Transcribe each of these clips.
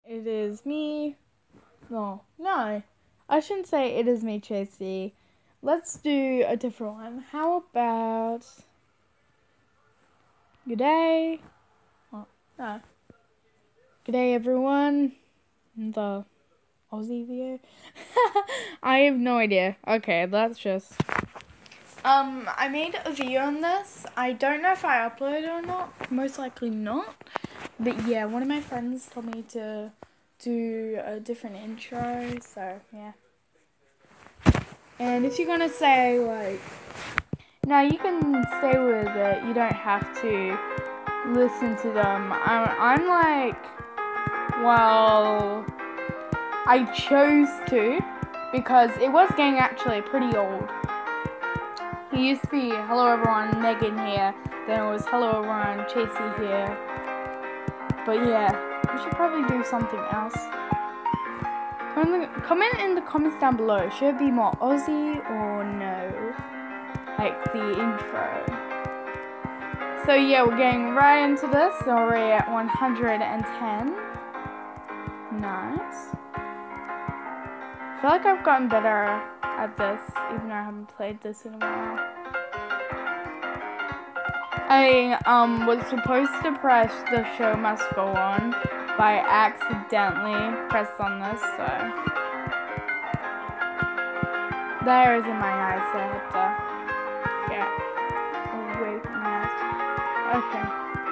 It is me. No, I shouldn't say it is me, Tracy. Let's do a different one. How about good day? Oh, no. Good day, everyone. The Aussie video. I have no idea. Okay, let's just. I made a video on this. I don't know if I uploaded it or not. Most likely not. But yeah, one of my friends told me to do a different intro, so yeah. And if you're gonna say like, no, you can stay with it. You don't have to listen to them. I'm like, well, I chose to because it was getting actually pretty old. It used to be hello everyone, Megan here. Then it was hello everyone, Chasey here. But yeah, we should probably do something else. Comment in the comments down below. Should it be more Aussie or no? Like the intro. So yeah, we're getting right into this. So we're at 110. Nice. I feel like I've gotten better at this, even though I haven't played this in a while. I was supposed to press the show must go on, but I accidentally pressed on this, so there is in my eyes, so I have to get away from that. Okay.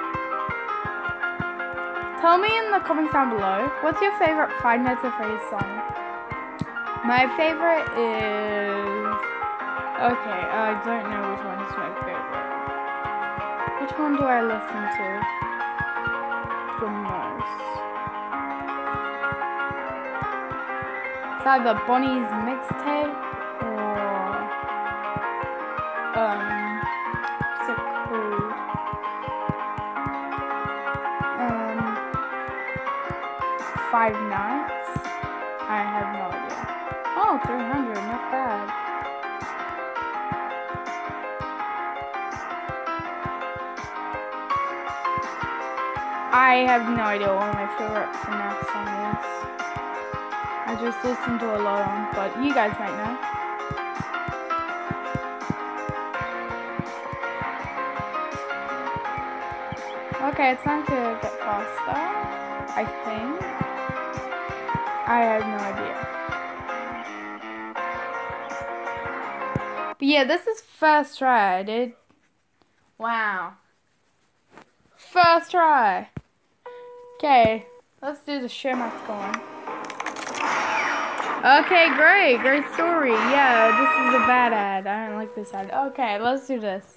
Tell me in the comments down below, what's your favorite Five Nights at Freddy's song? My favorite is... Okay, I don't know which one is my favorite. Which one do I listen to the most? It's either Bonnie's Mixtape or what's it called? Five Nights? I have no idea. Oh, 300, not bad. I have no idea what my favorite FNAF song is. I just listen to a lot of them, but you guys might know. Okay, it's time to get faster, I think. I have no idea. But yeah, this is first try, dude. Wow. First try. Okay, let's do the show must go on. Okay, great story. Yeah, this is a bad ad. I don't like this ad. Okay, let's do this.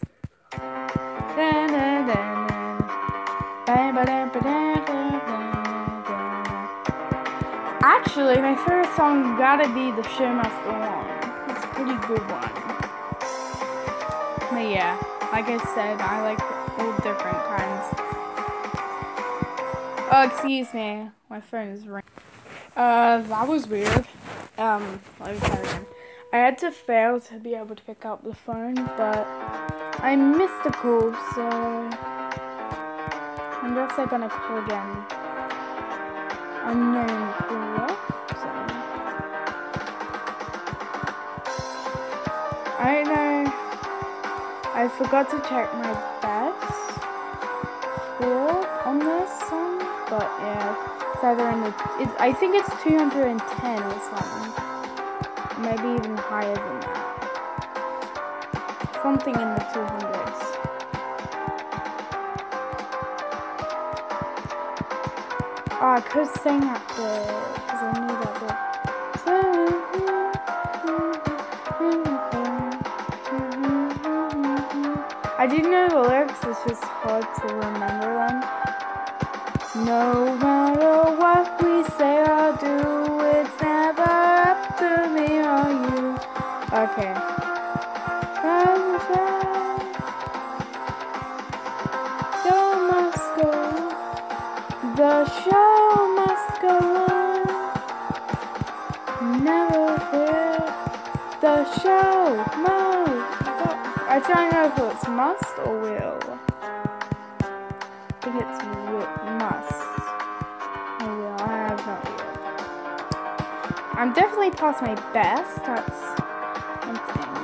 Actually, my favorite song gotta be The Show Must Go On. It's a pretty good one. But yeah, like I said, I like all different kinds. Oh, excuse me. My phone is ringing. That was weird. Let me try again. I had to fail to be able to pick up the phone, but I missed a call, so I wonder if they're gonna call again. Unknown caller, so I don't know. I forgot to check my best score on this song, but yeah, it's either in the. I think it's 210 or something, maybe even higher than that. Something in the 200s. Oh, I could sing that bit, because I knew that bit. I do know the lyrics, it's just hard to remember them. No matter what we say or do, it's never up to me or you. Okay. The show must go on. Never fear. The show must go. I don't know if it's must or will. I think it's must. Or will. I have no I'm definitely past my best. That's one thing.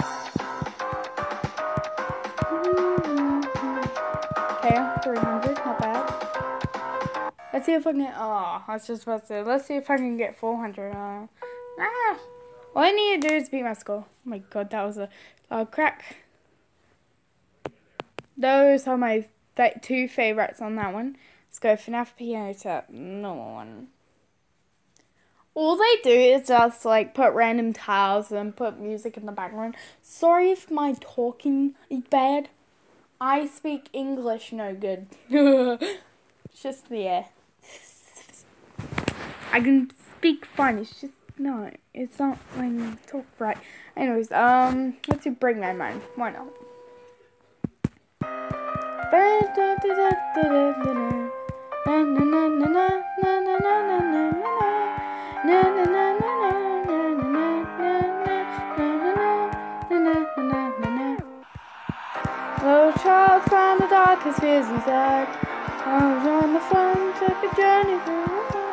Okay, 300, not bad. Let's see if I can. Oh, I was just about to say. Let's see if I can get 400. All I need to do is beat my score. Oh my god, that was a crack. Those are my two favorites on that one. Let's go FNAF Piano Tap, normal one. All they do is just like put random tiles and put music in the background. Sorry if my talking is bad. I speak English no good. It's just I can speak fine. It's just no. It's not like talk right. Anyways, let's do Break My Mind. Why not? Little child found the darkest fears inside. I was on the phone, took a journey through.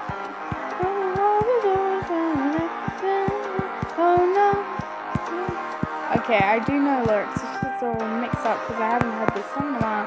Oh no. Okay, I do know lyrics. It's just all mixed up because I haven't heard this song in a while.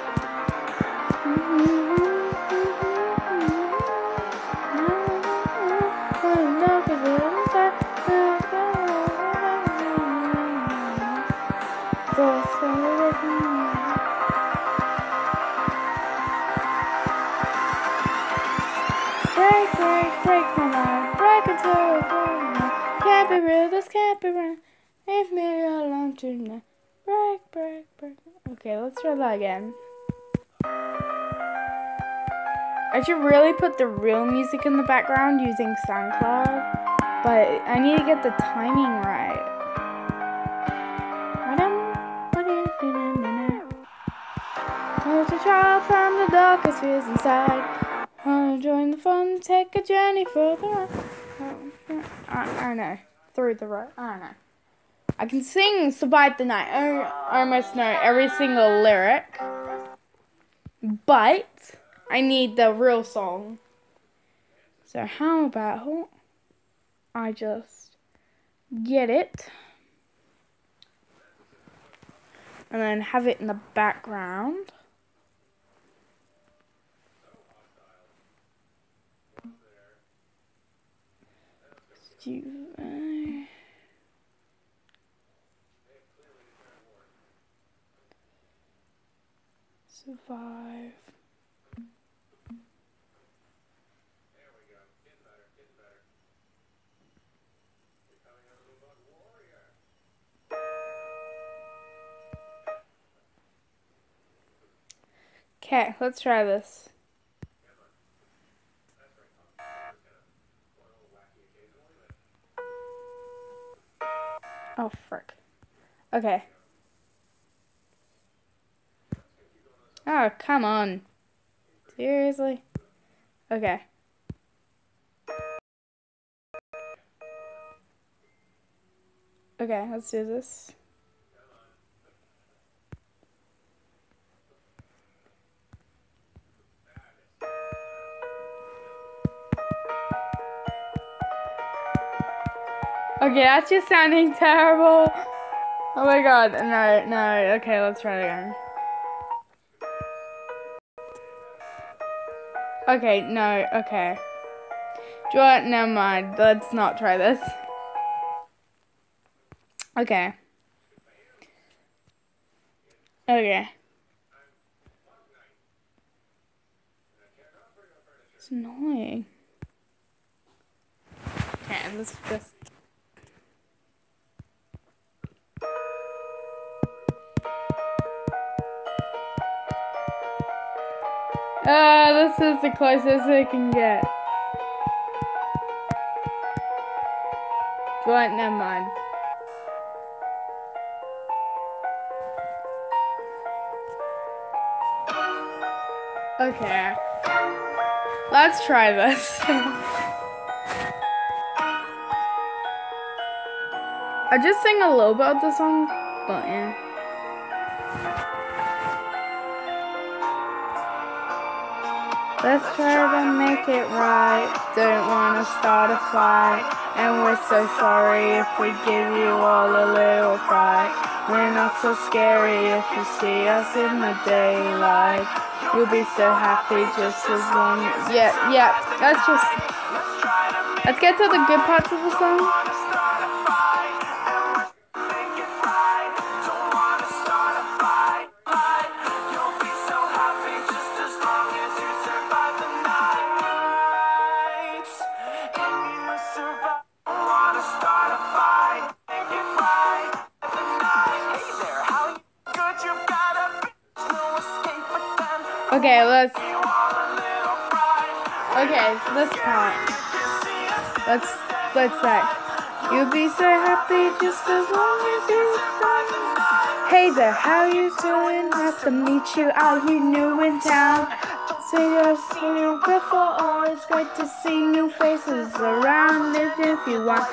Break my mind, break it to can't be real, this can't be right. Leave me alone tonight. Break. Okay, let's try that again. I should really put the real music in the background using SoundCloud, but I need to get the timing right. As a child from the darkest fears inside, wanna join the fun, take a journey for the ride. I know, through the road. I don't know. I can sing "Survive the Night." I almost know every single lyric, but I need the real song. So how about I just get it and then have it in the background. Survive. Okay, let's try this. Oh, frick. Okay. Oh, come on. Seriously? Okay. Okay, let's do this. Okay, that's just sounding terrible. Oh my god, no. Okay, let's try it again. Okay, no, okay. Do you know what? Never mind. Let's not try this. Okay. Okay. It's annoying. Okay, let's just... this is the closest I can get. But never mind. Okay. Let's try this. I just sing a little bit of the song, but yeah. Let's try to make it right. Don't wanna start a fight. And we're so sorry if we give you all a little fright. We're not so scary if you see us in the daylight. You'll be so happy just as long as... Yeah. Let's get to the good parts of the song. Okay, let's count. Let's say, you'll be so happy just as long as you're done. Hey there, how you doing? Nice to meet you out here new in town. So you're so before, oh, it's great to see new faces around. If you want,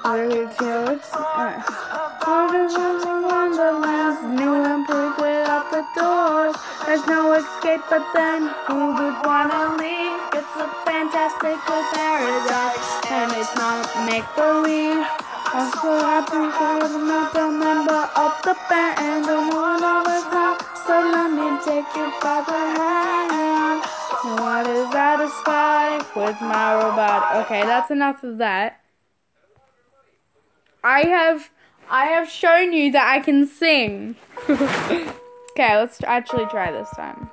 Wonderland's new and big without the doors. There's no escape, but then who would wanna leave? It's a fantastical paradise, and it's not make-believe. I'm so happy I'm not a member of the band, and one of us now, so let me take you by the hand. What is satisfied with my robot? Okay, that's enough of that. I have shown you that I can sing. Okay, let's actually try this time.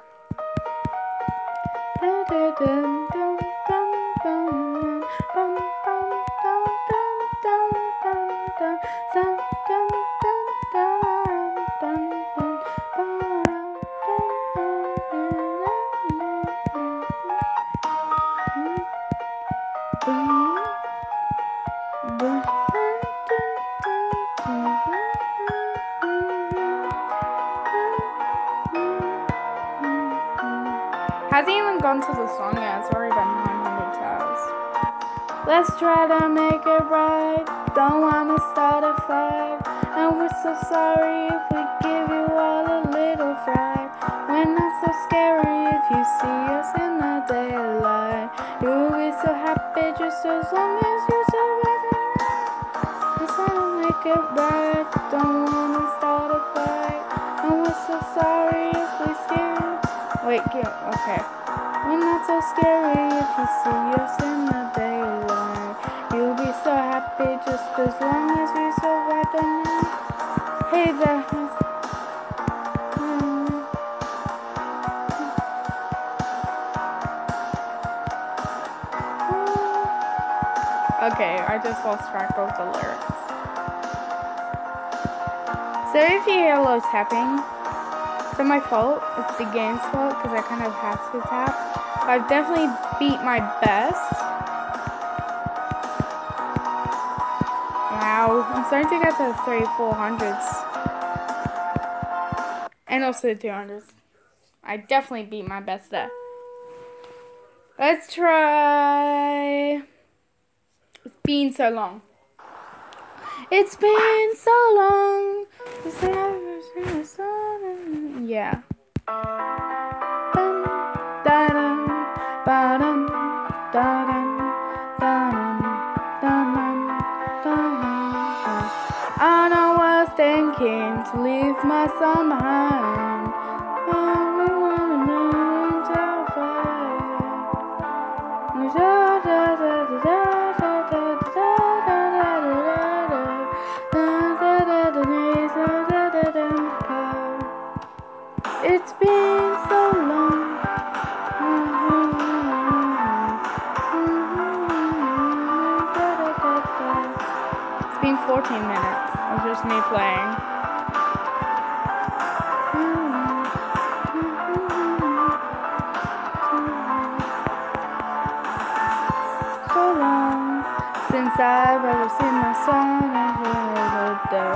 Hasn't even gone to the song yet, it's already been 900 times. Let's try to make it right, don't wanna start a fight. And we're so sorry if we give you all a little fright. We're not so scary if you see us in the daylight. You'll be so happy just as long as you survive. Let's try to make it right, don't wanna start a fight. And we're so sorry if we scare you. Wait, okay. We're not so scary if you see us in the daylight. You'll be so happy just as long as we survive the night. Hey there. Okay, I just lost track of the lyrics. So if you hear a little tapping, it's not my fault, it's the game's fault, because I kind of have to tap. But I've definitely beat my best. Wow, I'm starting to get to the 300s, 400s. And also the 200s. I definitely beat my best there. Let's try... It's been so long. It's been so long. Yeah. And I was thinking to leave my son behind. It's been so long. It's been 14 minutes of just me playing. So long since I've ever seen my son and heard the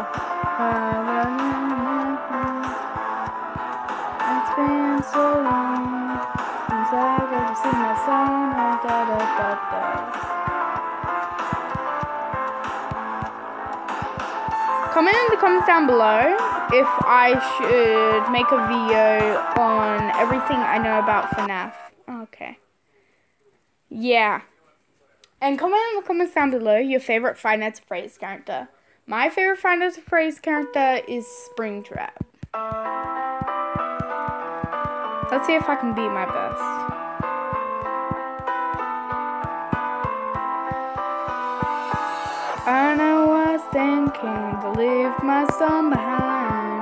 It's been so long since I've ever seen my son and Comment in the comments down below if I should make a video on everything I know about FNAF. Okay. Yeah. And comment in the comments down below your favorite Five Nights at Freddy's character. My favorite Five Nights at Freddy's character is Springtrap. Let's see if I can beat my best. I know I was thinking to leave my son behind.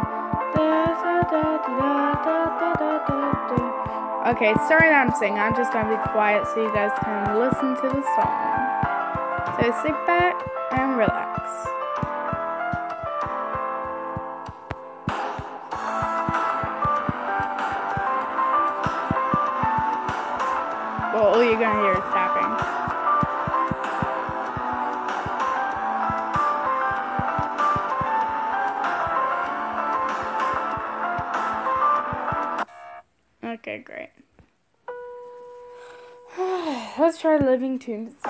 Okay, sorry that I'm singing. I'm just gonna be quiet so you guys can listen to the song. So sit back and relax. Well, all you're gonna hear is tapping. Okay, great. Let's try Living Tombstone.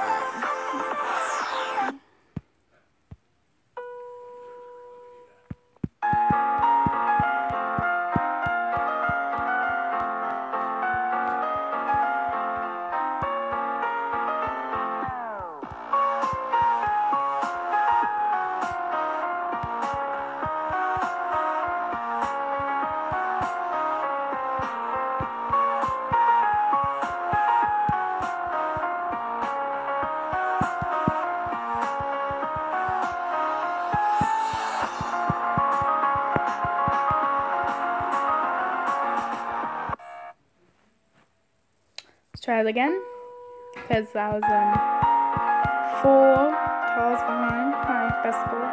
Try it again, because that was 4 tiles behind my best score.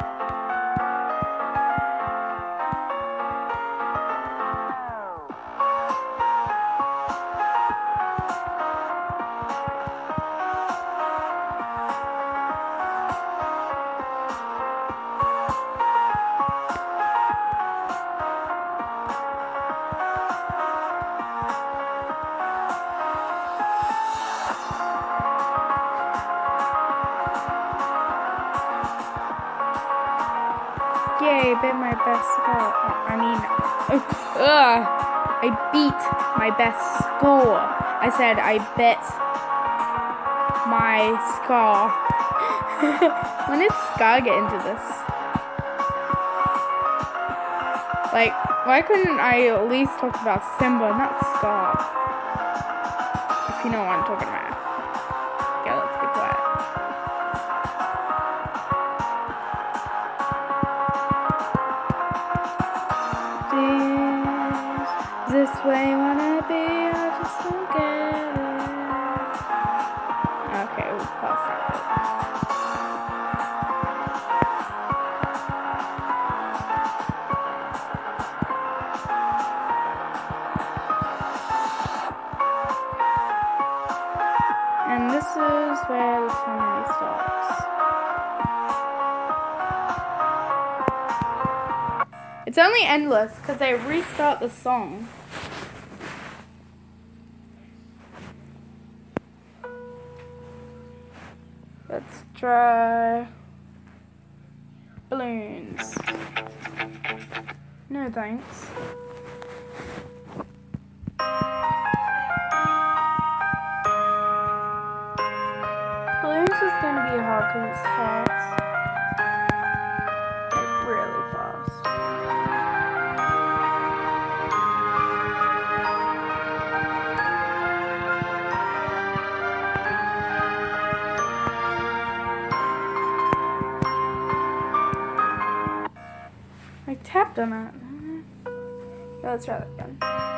Yay, bit my best score. I beat my best score. I said I bet my score. When did Scar get into this? Like, why couldn't I at least talk about Simba, not Scar? If you know what I'm talking about. Yeah, let's be quiet. This way wanna be, I just don't get it. Okay, we'll pause that. And this is where the summary starts. It's only endless because they restart the song. Let's try balloons. No thanks. Balloons is gonna be hard because it's fast. Like really fast. I tapped on it. Yeah, let's try that again.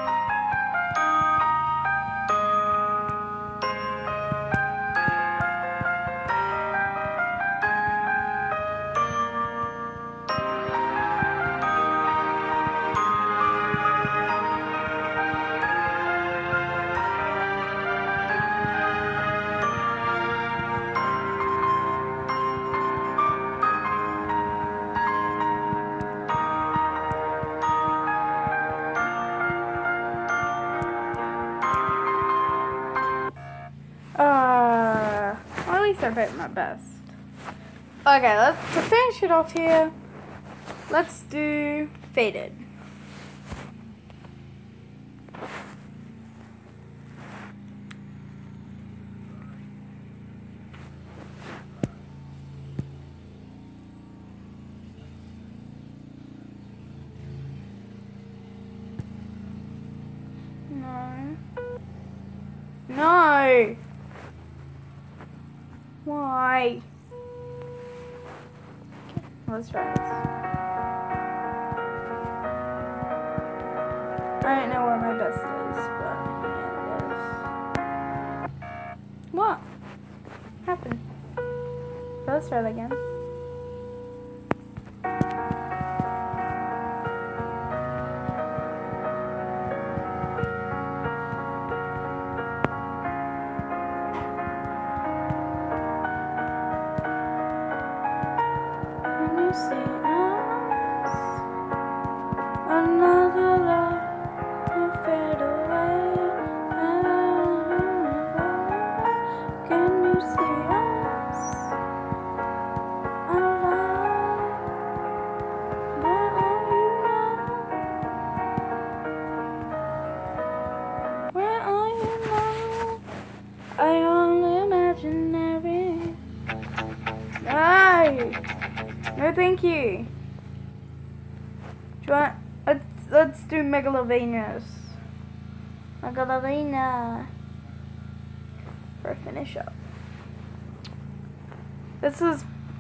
At least I bet my best. Okay, to finish it off here, let's do Faded. Why? Okay, let's try this. I don't know where my best is, but yeah, it is. What happened? Let's try it again. No, thank you. Do you want, let's do Megalovanias. Megalovania. For a finish up. This is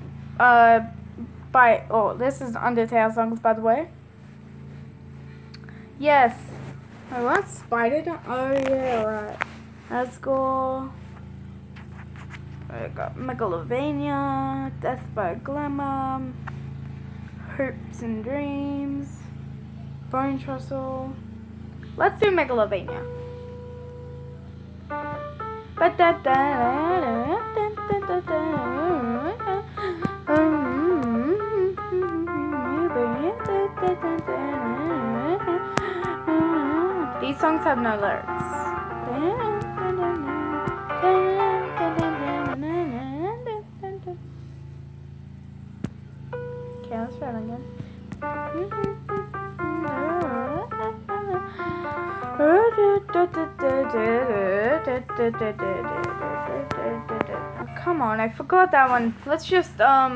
this is Undertale songs, by the way. Yes. I want Spider. Oh yeah, right. Let's go. I got Megalovania, Death by Glamour, Hopes and Dreams, Bone Trussel. Let's do Megalovania. These songs have no lyrics. Okay, let's try it again. Oh, come on, I forgot that one. Let's just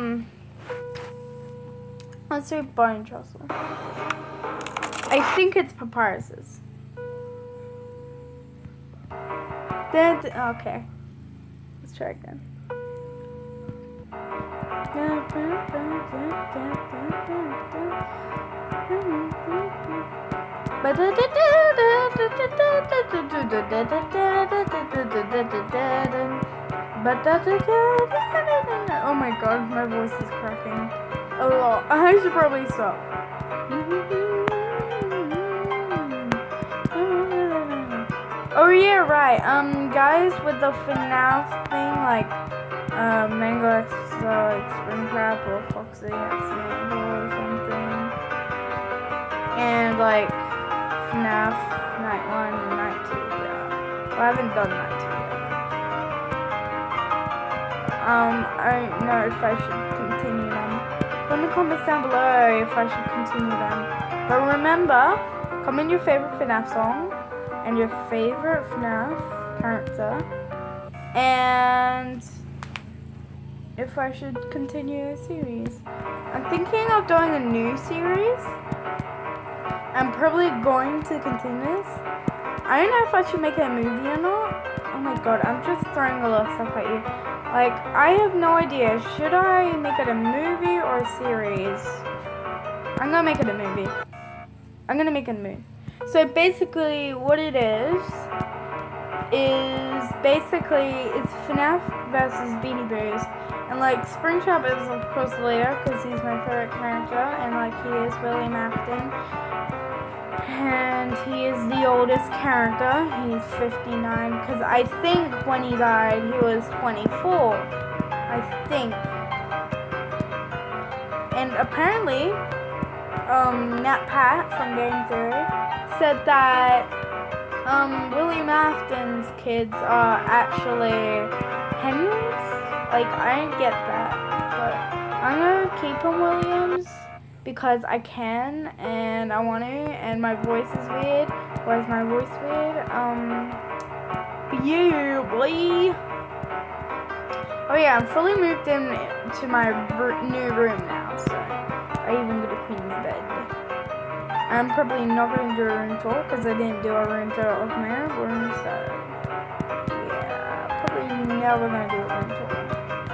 let's do Bone Trussel. I think it's Papyrus's. Okay. Let's try again. Oh my god, my voice is cracking. Oh, I should probably stop. Oh yeah, right. Guys, with the FNAF thing, like, Mango X, like Springtrap or Foxy X Mango or something, and like FNAF Night 1 and Night 2. Yeah, well, I haven't done Night 2 yet. I don't know if I should continue them. Put in the comments down below if I should continue them. But remember, comment your favorite FNAF song and your favorite FNAF character, and if I should continue a series. I'm thinking of doing a new series. I'm probably going to continue this. I don't know if I should make it a movie or not. Oh my god, I'm just throwing a lot of stuff at you. Like, I have no idea. Should I make it a movie or a series? I'm gonna make it a movie. I'm gonna make it a movie. So basically, what it is basically it's FNAF versus Beanie Boos, and like Springtrap is of course the leader because he's my favorite character, and like he is William Afton, and he is the oldest character. He's 59 because I think when he died he was 24. I think, and apparently, Nat Pat from Game Theory said that William Afton's kids are actually Henry's. Like, I didn't get that, but I'm gonna keep him Williams because I can and I want to, and my voice is weird. Why is my voice weird? Yeah, boy. Oh yeah, I'm fully moved in to my new room now, so I even got a queen's bed. I'm probably not going to do a room tour because I didn't do a room tour of my own room, so yeah, probably never going to do a room tour.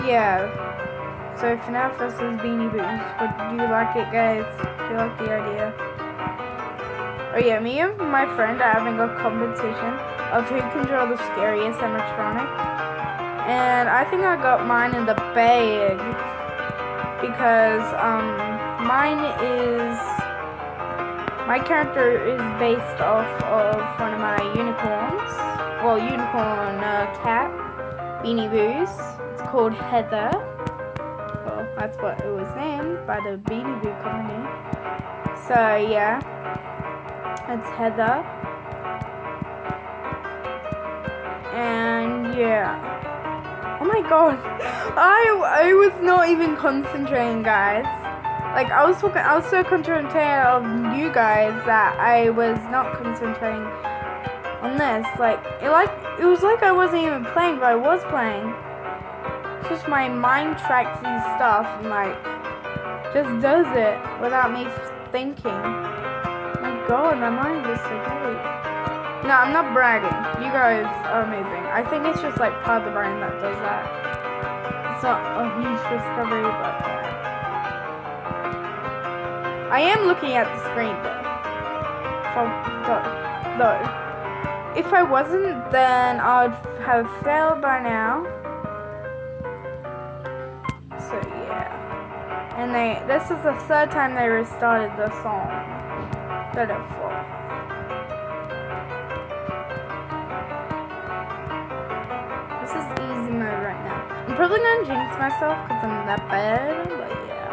yeah. So FNAF versus Beanie Boos. But do you like it, guys? Do you like the idea? Oh yeah, me and my friend are having a competition of who can draw the scariest animatronic. And I think I got mine in the bag because my character is based off of one of my unicorns. Well, unicorn cat, Beanie Boos. It's called Heather. Well, that's what it was named by the Beanie Boo company. So yeah, it's Heather. And yeah. Oh my god, I was not even concentrating, guys. Like I was so concentrated on you guys that I was not concentrating on this. Like it was like I wasn't even playing, but I was playing. It's just my mind tracks these stuff and like just does it without me thinking. My god, my mind is so great. No, I'm not bragging. You guys are amazing. I think it's just like part of the brain that does that. It's not a huge discovery, but yeah. I am looking at the screen though. If I wasn't, then I would have failed by now. So yeah. And this is the third time they restarted the song. Third or fourth. This is easy mode right now. I'm probably gonna jinx myself because I'm that bad, but yeah.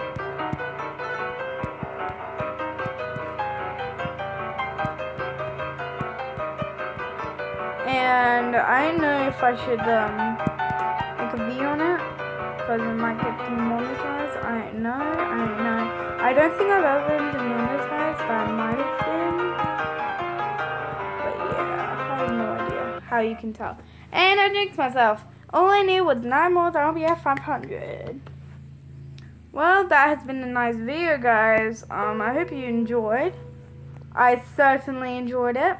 And I don't know if I should make a video on it because it might get demonetized. I don't know. I don't think I've ever been demonetized, but I might have been. But yeah, I have no idea how you can tell. And I jinxed myself. All I knew was 9 more, then I'll be at 500. Well, that has been a nice video, guys. I hope you enjoyed. I certainly enjoyed it.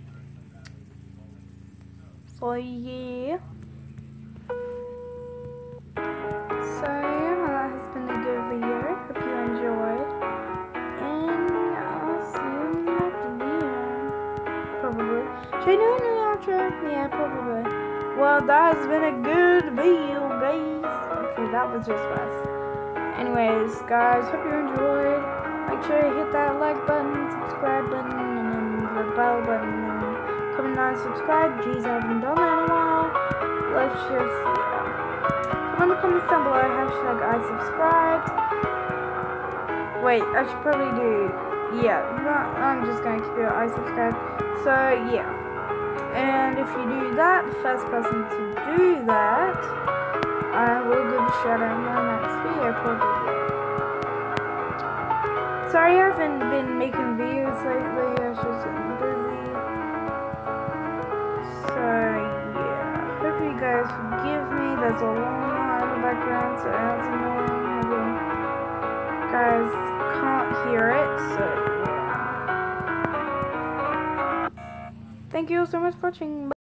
So yeah. So yeah, that has been a good video. Hope you enjoyed. And I'll see you in the next video. Probably. Should I do a new outro? Yeah, probably. Well, that has been a good video, guys. Okay, that was just fast. Anyways, guys, hope you enjoyed. Make sure you hit that like button, subscribe button, and then the bell button, and comment down and subscribe. Jeez, I haven't done that in a while. Let's just, yeah. Comment in the comments down below, hashtag I subscribed. Wait, I should probably do, yeah, no, I'm just going to keep it I subscribe. So, yeah. And if you do that, the first person to do that, I will give a shout out in my next video, probably. Sorry I haven't been making videos lately, I was just getting busy. So yeah, hope you guys forgive me. There's a long line in the background, so that's annoying. Maybe you guys can't hear it, so yeah. Thank you all so much for watching.